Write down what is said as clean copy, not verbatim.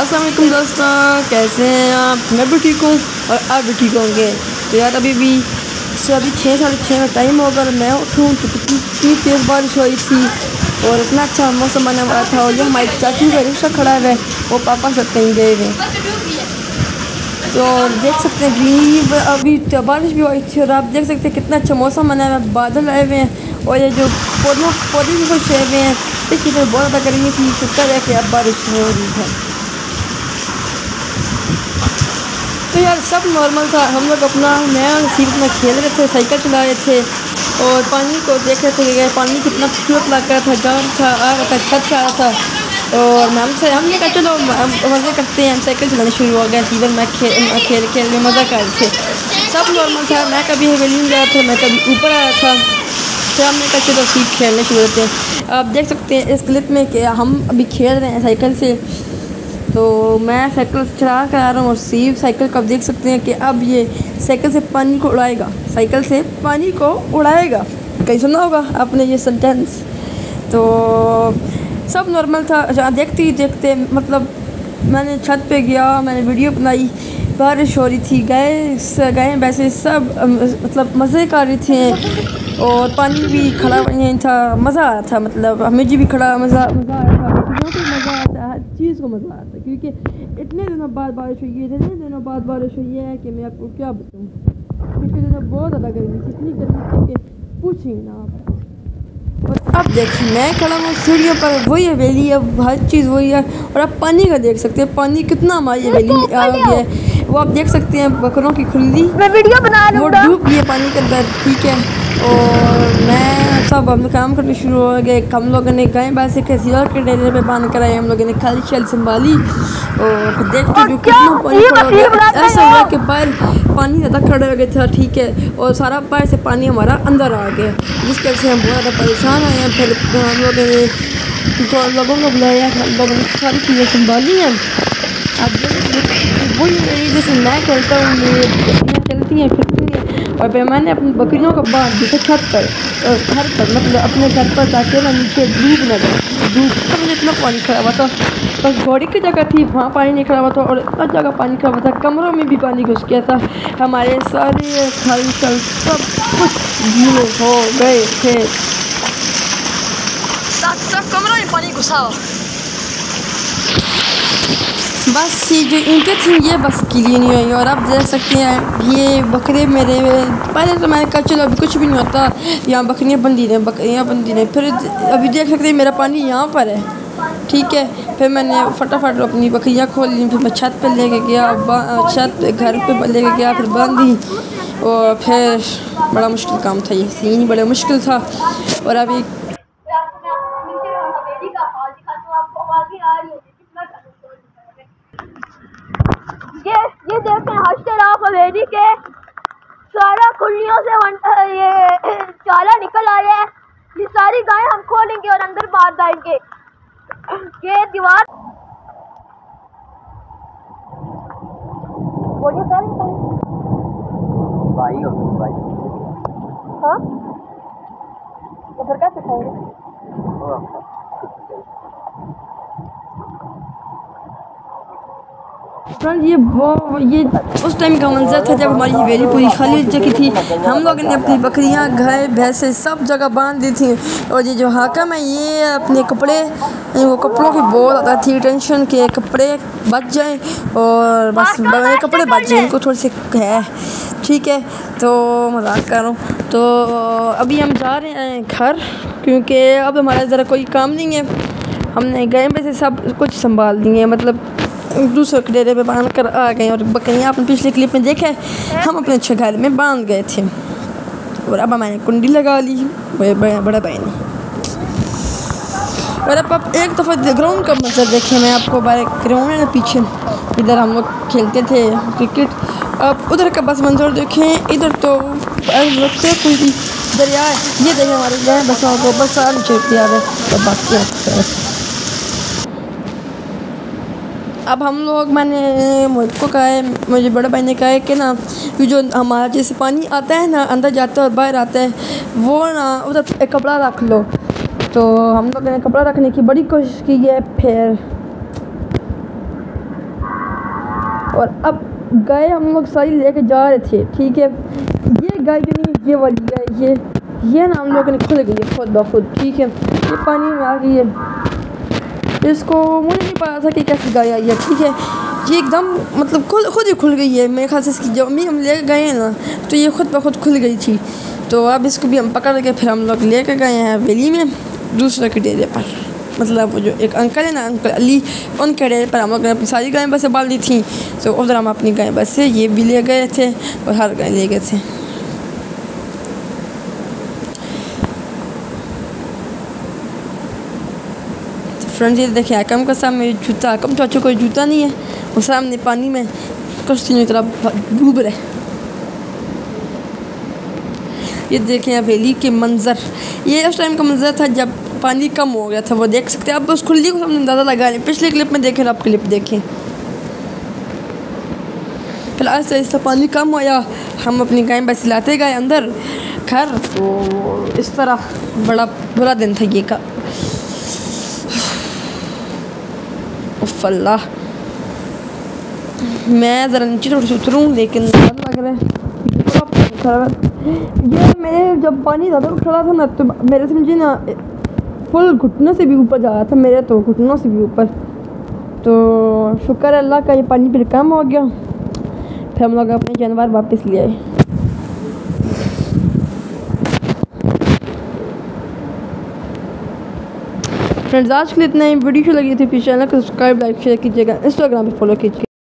अस्सलाम वालेकुम दोस्तों, कैसे हैं आप? मैं भी ठीक हूँ और आप भी ठीक होंगे। तो यार अभी 6 साढ़े 6 का टाइम होगा और मैं उठूँ तो कितनी तेज़ बारिश हो रही थी और इतना अच्छा मौसम बना हुआ था। और ये हमारी चाचू का रिक्शा खड़ा है, वो पापा से कहीं गए हुए। तो देख सकते हैं ग्रीन अभी तो बारिश भी हुई थी और आप देख सकते हैं कितना अच्छा मौसम बना हुआ है, बादल आए हुए हैं और ये जो पौधे भी खुश हुए हुए हैं। देखिए तो बहुत ज़्यादा गर्मी थी, शुक्र है कि अब बारिश हो रही है। तो यार सब नॉर्मल था, हम लोग अपना नया सीट में खेल रहे थे, साइकिल चला रहे थे और पानी को देख रहे थे कि पानी कितना खूबसूरत लग रहा था, जाम था, आ रहा था, छत से आ रहा था। और हमने कहा चलो मज़े करते हैं, हम साइकिल चलाना शुरू हो गया। सीधर मैं खेल में मज़ा कर रहे थे, सब नॉर्मल था। मैं कभी हवेली में जा रहा था, मैं कभी ऊपर आ रहा था। फिर हमने कहा चलो सीट खेलने शुरू होते हैं। आप देख सकते हैं इस क्लिप में कि हम अभी खेल रहे हैं साइकिल से। तो मैं साइकिल चला कर आ रहा हूँ और सीव साइकिल को आप देख सकते हैं कि अब ये साइकिल से पानी को उड़ाएगा, साइकिल से पानी को उड़ाएगा। कहीं सुना होगा आपने ये सेंटेंस। तो सब नॉर्मल था। देखते ही देखते मतलब मैंने छत पे गया, मैंने वीडियो बनाई, बारिश हो रही थी, गए वैसे सब मतलब मज़े कर रहे थे और पानी भी खड़ा नहीं था, मज़ा आ रहा था। मतलब हमें जी भी खड़ा मज़ा आ रहा था, बच्चों को मज़ा आता है, हर चीज़ को मज़ा आता है क्योंकि इतने दिनों बाद बारिश हुई है, इतने दिनों बाद बारिश हुई है कि मैं आपको क्या बताऊँ। पिछले दिनों बहुत ज़्यादा गर्मी थी, इतनी गर्मी थी कि पूछिए ना आप। और अब देखिए मैं खड़ा हूँ सीढ़ियों पर, वही हवेली है, हर चीज़ वही है। और आप पानी का देख सकते हैं, पानी कितना हमारी हवेली में आ गया है, वो आप देख सकते हैं। बकरों की खुली मैं वीडियो बना वो डूब गई है पानी के अंदर, ठीक है। और मैं सब हम काम करने शुरू हो गए। हम लोगों ने गाय भैंसे के सीधा के डेरे पे बांध कर आए, हम लोगों ने खाली शैल संभाली और देखते जो कितना पानी खड़ा हो गया। ऐसा हुआ कि बाहर पानी ज़्यादा खड़ा हो गया था, ठीक है, और सारा बाहर से पानी हमारा अंदर आ गया, जिस वजह से हम बहुत ज़्यादा परेशान आए हैं। फिर हम लोगों ने तो लोगों को बुलाया, हम लोगों ने सारी चीज़ें संभाली हैं। अब वही मेरी जैसे मैं खेलता हूँ, मेरी बकरियाँ चलती हैं फिरती हैं और फिर मैंने अपनी बकरियों को बांध दिया छत पर और घर पर, मतलब अपने घर पर ताकि ना नीचे डूब न जाए। सब मुझे इतना पानी खड़ा हुआ था, बस घोड़ी की जगह थी वहाँ पानी नहीं खड़ा हुआ था और हर जगह पानी खड़ा हुआ था, कमरों में भी पानी घुस गया था। हमारे सारे खाली सब कुछ गीले हो गए थे, कमरों में पानी घुसा। बस ये जो ईंटें थी ये बस गीली नहीं हुई। और आप देख सकते हैं ये बकरे मेरे, पहले तो मैंने कहा चलो अभी कुछ भी नहीं होता, यहाँ बकरियाँ बंदी रहे। फिर अभी देख सकते हैं मेरा पानी यहाँ पर है, ठीक है। फिर मैंने फटाफट अपनी बकरियाँ खोल ली, फिर मैं छत पर लेके गया, घर पे लेके गया, फिर बांधी और फिर बड़ा मुश्किल काम था, ये सीन बड़ा मुश्किल था। और अभी ये देखते हैं हश्तराफ हवेली के सारा खुलियों से ये चाला निकल आया है। ये सारी गायें हम खोलेंगे और अंदर बांध देंगे। ये दीवार भाई हो भाई, हाँ तो फिर कैसे खाएंगे? फ्रेंड ये उस टाइम का मंजर था जब हमारी हवेली पूरी खाली हो चुकी थी। हम लोगों ने अपनी बकरियां, गाय, भैंसे सब जगह बांध दी थी। और ये जो हाकिम है ये अपने कपड़े, वो कपड़ों की बहुत ज़्यादा थी टेंशन के कपड़े बच जाएं और बस कपड़े बच जाएं, इनको थोड़ी सी है, ठीक है। तो मजाक कर रहा हूँ। तो अभी हम जा रहे हैं घर क्योंकि अब हमारा ज़रा कोई काम नहीं है। हमने गाय भैंसे सब कुछ संभाल दिए, मतलब दूसरे के डेरे पे बांध कर आ गए। और बकरियाँ आपने पिछले क्लिप में देखा है, हम अपने अच्छे घर में बांध गए थे और अब मैंने कुंडी लगा ली बड़े भाई ने। और अब एक दफ़ा ग्राउंड का मंजर देखे मैं आपको, ग्राउंड है ना पीछे, इधर हम लोग खेलते थे क्रिकेट। अब उधर का बस मंजर देखें, इधर तो लगता है कोई भी दरिया है। ये देखें हमारे गाय बसों को बस सारी चलती आ रहा है। तो बाकी अब हम लोग, मैंने मुझको कहा है, मुझे बड़े भाई ने कहा है कि ना कि जो हमारा जैसे पानी आता है ना, अंदर जाता है और बाहर आता है, वो ना उधर एक कपड़ा रख लो। तो हम लोगों ने कपड़ा रखने की बड़ी कोशिश की है, फिर और अब गाय हम लोग सारी लेके जा रहे थे, ठीक है। ये गाय जो नहीं, ये वाली गाय, ये ना हम लोगों ने खुल गई है खुद ब खुद, ठीक है। ये पानी में आ गई है, इसको मुझे नहीं पता था कि कैसे गाय आई है, ठीक है। ये एकदम मतलब खुद ही खुल गई है। मेरे ख्याल से इसकी जो अम्मी हम ले गए हैं ना, तो ये खुद ब खुद खुल गई थी। तो अब इसको भी हम पकड़ के फिर हम लोग लेके गए हैं हवेली में दूसरे के डेरे पर। मतलब वो जो एक अंकल है ना, अंकल अली, उनके डेरे पर हम लोग ने अपनी सारी गायें बसें बाल दी थी। तो उधर हम अपनी गायें बसें ये भी ले गए थे और हर गाय ले गए थे। फ्रेंड्स, ये देखिए आकम का सामने जूता, आकम तो अच्छा कोई जूता नहीं है, वो सामने पानी में कश्ती की तरह डूब रहे। ये देखें हवेली के मंज़र, ये उस टाइम का मंज़र था जब पानी कम हो गया था, वो देख सकते हैं। अब उस खुली को हमने अंदाज़ा लगा लें, पिछले क्लिप में देखें और अब क्लिप देखें। फिर आहिस्ता आहिस्ता पानी कम होया, हम अपनी गाय बस लाते गए अंदर घर। तो इस तरह बड़ा बुरा दिन था ये का। अल्लाह, मैं ज़रा नीचे थोड़ी सी उतरूँ, लेकिन डर लग रहा है। ये मेरे जब पानी ज़्यादा उछला था ना, तो मेरे समझे ना फुल घुटनों से भी ऊपर जा रहा था, मेरे तो घुटनों से भी ऊपर। तो शुक्र है अल्लाह का, ये पानी फिर कम हो गया। फिर हम लोग अपने जानवर वापस ले आए। फ्रेंड्स, आज के लिए इतना ही। वीडियो लगी थी, चैनल को सब्सक्राइब, लाइक, शेयर कीजिएगा, इंस्टाग्राम पे फॉलो कीजिए।